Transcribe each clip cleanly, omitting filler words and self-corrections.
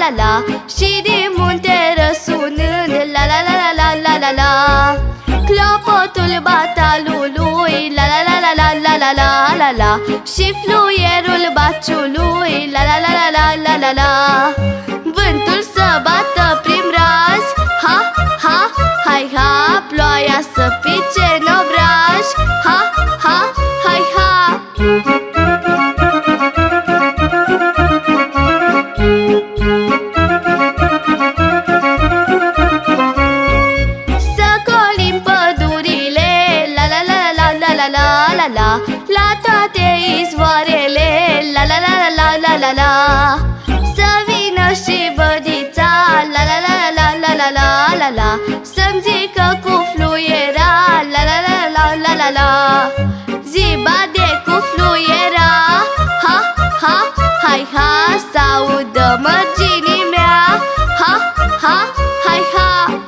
la la. Și din munte răsunând la la la la la la la la. Clopotul batalului la la la la la la la la la la. Și fluierul baciului la la la la la la la la. Vântul să bată prin brazi, ha, ha, hai, ha. Ploaia să pice în obraj, ha, ha, hai, ha. Să colim pădurile la la la la la la la la la. La toate izvoarele la la la la la la la. Să vină și vădița la la la la la la la la la. Să-mi zică cu fluiera la la la la la la la. Zi bade cu fluiera, ha, ha, hai, ha. S-audă mărginii mea, ha, ha, hai, ha.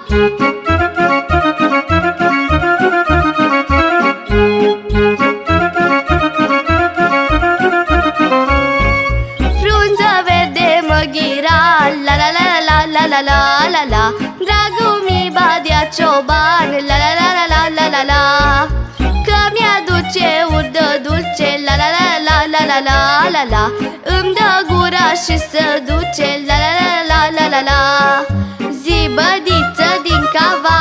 Frunză verde măghira la la la la la la la la la. Dragul mi badea cioban la la la la la la la la. Că mi-aduce urdă dulce la la la la la la la la la. Îmi dă gura și să duce la la la la la la la. Zi bădiță din cava,